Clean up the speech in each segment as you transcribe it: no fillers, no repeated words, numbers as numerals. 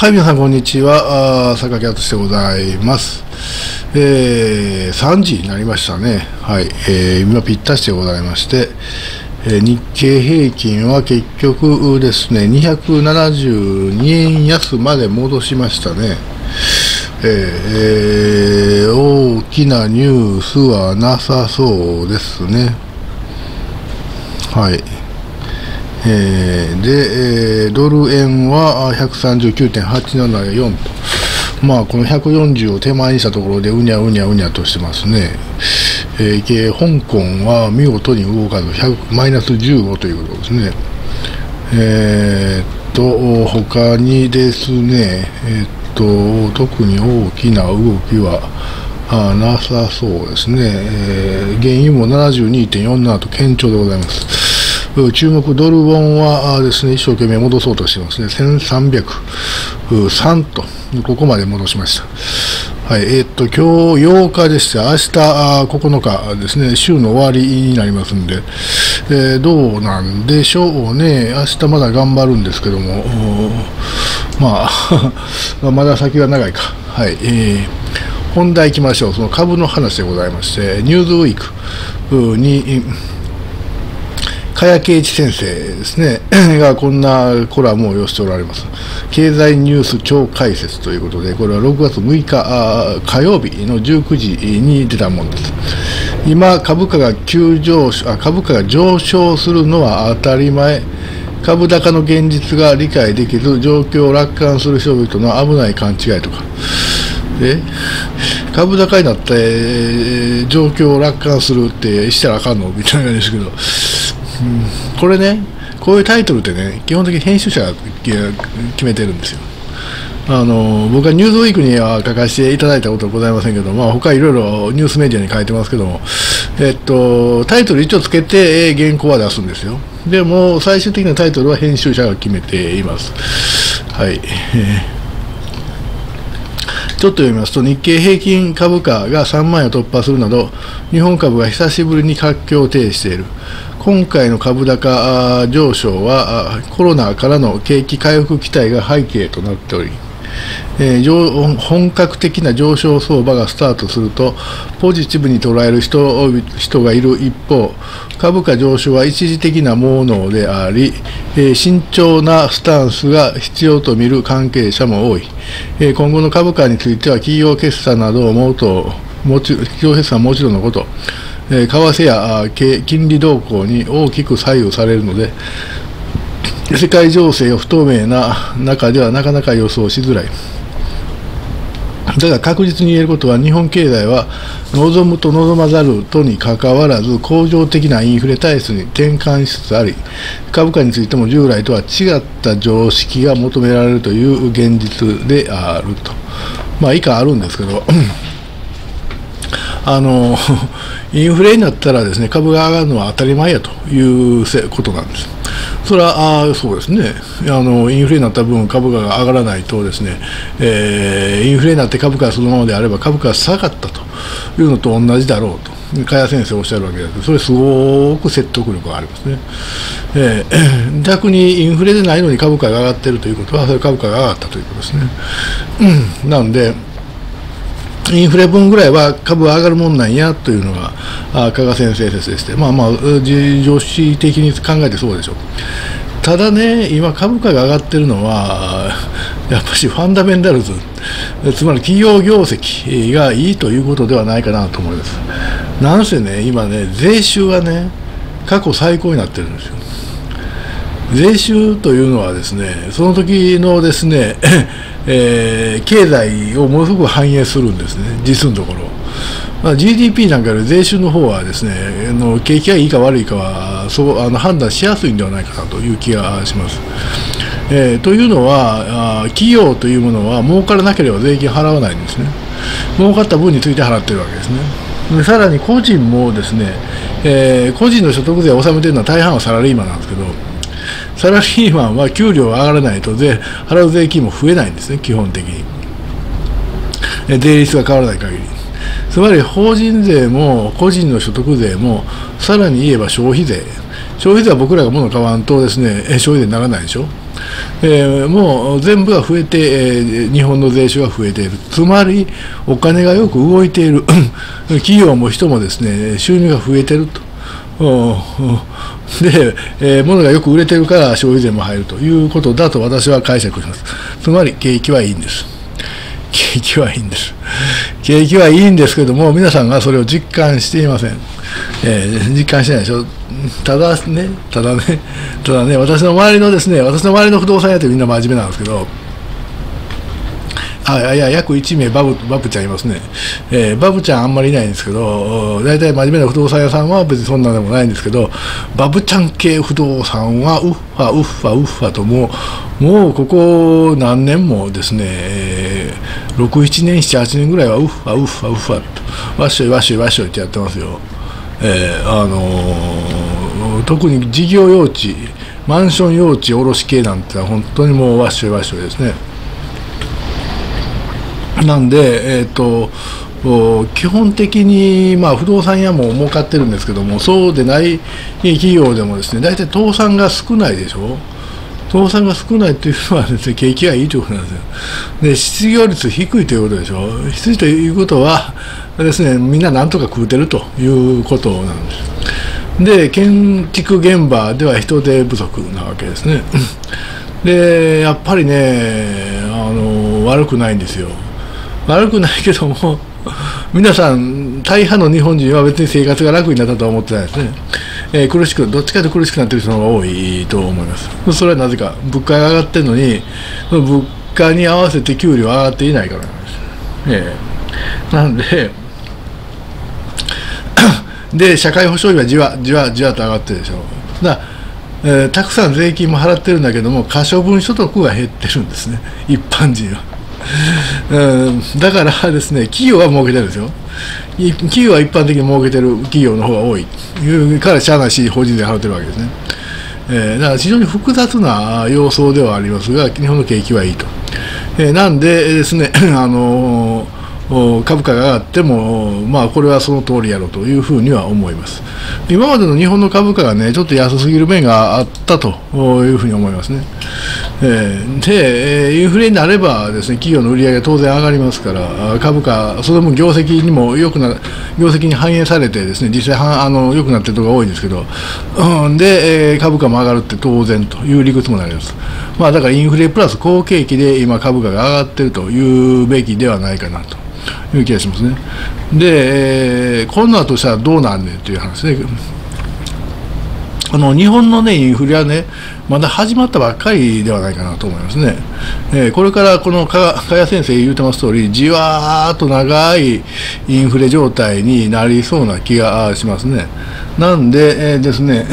はい、皆さん、こんにちは。榊敦でございます。3時になりましたね。はい。今、ぴったしでございまして、日経平均は結局ですね、272円安まで戻しましたね。大きなニュースはなさそうですね。はい。で、ドル円は 139.874 と、この140を手前にしたところでうにゃうにゃうにゃとしてますね。香港は見事に動かずマイナス15ということですね。他にですね、特に大きな動きはなさそうですね。原油も 72.47 と堅調でございます。注目ドルウォンはですね、一生懸命戻そうとしてますね。1303と、ここまで戻しました。はい、今日8日でして、明日9日ですね、週の終わりになりますんで、どうなんでしょうね。明日まだ頑張るんですけども、まだ先は長いか。はい、本題いきましょう。その株の話でございまして、ニューズウィークに、茅圭一先生ですね、がこんなコラムを寄せておられます。経済ニュース超解説ということで、これは6月6日火曜日の19時に出たものです。今、株価が上昇するのは当たり前。株高の現実が理解できず、状況を楽観する人々の危ない勘違いとか。株高になって、状況を楽観するってしたらあかんのみたいなんですけど、これね、こういうタイトルってね、基本的に編集者が決めてるんですよ。僕はニューズウィークには書かせていただいたことはございませんけど、他いろいろニュースメディアに書いてますけども、タイトル一応つけて原稿は出すんですよ。でも、最終的なタイトルは編集者が決めています。はい。ちょっと読みますと、日経平均株価が3万円を突破するなど、日本株が久しぶりに活況を呈している。今回の株高上昇はコロナからの景気回復期待が背景となっており、本格的な上昇相場がスタートするとポジティブに捉える人がいる一方、株価上昇は一時的なものであり、慎重なスタンスが必要と見る関係者も多い。今後の株価については企業決算などを企業決算はもちろんのこと、為替や金利動向に大きく左右されるので、世界情勢が不透明な中ではなかなか予想しづらい。だが確実に言えることは、日本経済は望むと望まざるとにかかわらず、恒常的なインフレ体質に転換しつつあり、株価についても従来とは違った常識が求められるという現実であると。以下あるんですけど、インフレになったらですね、株が上がるのは当たり前やということなんです。それはそうですね。インフレになった分株価が上がらないとですね、インフレになって株価がそのままであれば株価が下がったというのと同じだろうと加谷先生おっしゃるわけです。それすごく説得力がありますね。逆にインフレでないのに株価が上がっているということは、それ株価が上がったということですね。なんでインフレ分ぐらいは株は上がるもんなんやというのが加賀先生説でして、常識的に考えてそうでしょう。ただね、今株価が上がってるのはやっぱりファンダメンタルズ、つまり企業業績がいいということではないかなと思います。なんせね、今ね、税収がね過去最高になってるんですよ。税収というのはですね、その時のですね経済をものすごく反映するんですね、実のところ。GDP なんかより税収の方はですね、景気がいいか悪いかは判断しやすいんではないかなという気がします。というのは、企業というものは儲からなければ税金払わないんですね。儲かった分について払ってるわけですね。でさらに個人もですね、個人の所得税を納めているのは大半はサラリーマンなんですけど、サラリーマンは給料が上がらないと払う税金も増えないんですね、基本的に。税率が変わらない限り。つまり法人税も個人の所得税も、さらに言えば消費税は僕らが物を買わんとですね、消費税にならないでしょ。 もう全部が増えて、日本の税収が増えている、つまりお金がよく動いている企業も人もですね、収入が増えていると。で、物がよく売れてるから消費税も入るということだと私は解釈します。つまり景気はいいんです。景気はいいんです。景気はいいんですけども、皆さんがそれを実感していません。実感してないでしょ。ただね、私の周りの不動産屋ってみんな真面目なんですけど、約1名バブちゃんいますね。バブちゃんあんまりいないんですけど、大体真面目な不動産屋さんは別にそんなでもないんですけど、バブちゃん系不動産はウッファともうここ何年もですね、6、7年、7、8年ぐらいはウッファと、わっしょいってやってますよ。特に事業用地、マンション用地卸系なんてのは本当にもうわっしょいですね。なんで、基本的に、不動産屋も儲かってるんですけども、そうでない企業でもですね、大体倒産が少ないでしょ。倒産が少ないというのはですね、景気がいいということなんですよ。で、失業率低いということでしょ。低いということはですね、みんななんとか食うてるということなんです。で、建築現場では人手不足なわけですね。で、やっぱりね、悪くないんですよ。悪くないけども、皆さん、大半の日本人は別に生活が楽になったとは思ってないですね。どっちかというと苦しくなっている人の方が多いと思います。それはなぜか、物価が上がってるのに、その物価に合わせて給料が上がっていないからなんです。なんで、社会保障費はじわと上がってるでしょ。たくさん税金も払ってるんだけども、可処分所得が減ってるんですね、一般人は。だからですね、企業は儲けてるんですよ。企業は一般的に儲けてる企業の方が多いからしゃあないし、法人税払ってるわけですね。だから非常に複雑な様相ではありますが、日本の景気はいいと。なんでですね、株価が上がっても、これはその通りやろうというふうには思います。今までの日本の株価がね、ちょっと安すぎる面があったというふうに思いますね。で、インフレになればですね、企業の売り上げが当然上がりますから、株価、それも業績に反映されてですね、実際良くなっているところが多いんですけど、で、株価も上がるって当然という理屈もなります。だからインフレプラス好景気で今株価が上がっているというべきではないかなという気がしますね。で、こんなとしたらどうなんねんという話ね。日本のね、インフレはね、まだ始まったばっかりではないかなと思いますね。これからこの加谷先生言うてます通り、じわーっと長いインフレ状態になりそうな気がしますね。なんで、ですね、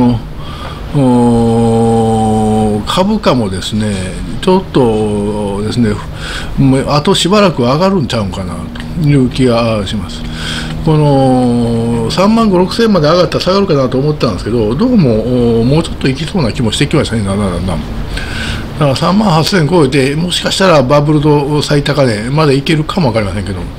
株価もですね、ちょっとですね、あとしばらく上がるんちゃうんかなという気がします。この3万5、6千まで上がったら下がるかなと思ったんですけど、どうももうちょっといきそうな気もしてきましたね、だんだん。だから3万8千超えて、もしかしたらバブルと最高値までいけるかもわかりませんけど、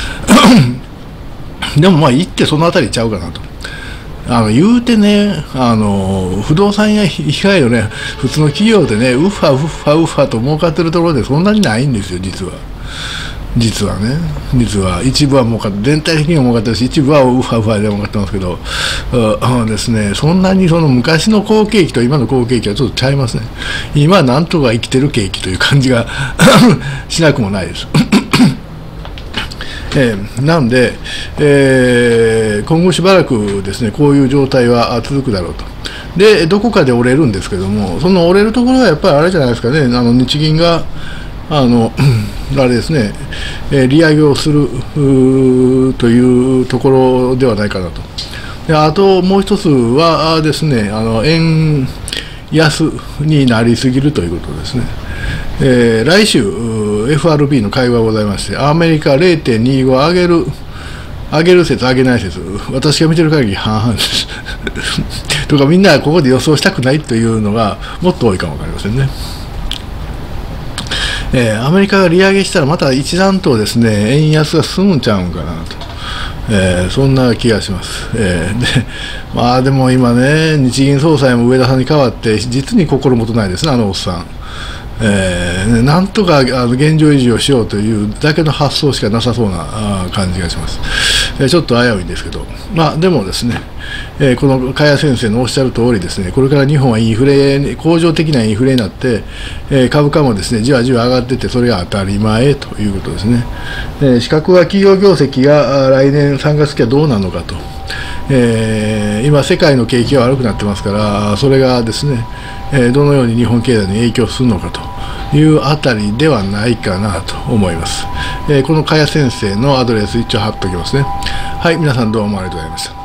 でも行ってそのあたりちゃうかなと。言うてね、不動産屋以外のね、普通の企業でね、ウッファと儲かってるところでそんなにないんですよ、実は。実は一部は儲かって、全体的には儲かってるし、一部はウッファで儲かってますけど、ですね、そんなにその昔の好景気と今の好景気はちょっとちゃいますね。今はなんとか生きてる景気という感じがしなくもないです。なんで、今後しばらくですね、こういう状態は続くだろうと。で、どこかで折れるんですけども、その折れるところはやっぱりあれじゃないですかね、日銀が、あれですね、利上げをするというところではないかなと。で、あともう一つはですね、円安になりすぎるということですね。来週 FRB の会合がございまして、アメリカ 0.25 上げる説、上げない説、私が見てる限り半々ですとか、みんなここで予想したくないというのがもっと多いかもわかりませんね。アメリカが利上げしたらまた一段とですね、円安が進むんちゃうんかなそんな気がします。でも今ね、日銀総裁も植田さんに代わって、実に心もとないですね、あのおっさん。なんとか現状維持をしようというだけの発想しかなさそうな感じがします。ちょっと危ういんですけど、でもですね、この加谷先生のおっしゃる通りですね、これから日本は恒常的なインフレになって、株価もですねじわじわ上がってて、それが当たり前ということですね。資格は企業業績が来年3月期はどうなるのかと。今、世界の景気が悪くなってますから、それがですね、どのように日本経済に影響するのかというあたりではないかなと思います。この加谷先生のアドレス一応貼っておきますね。はい、皆さんどうもありがとうございました。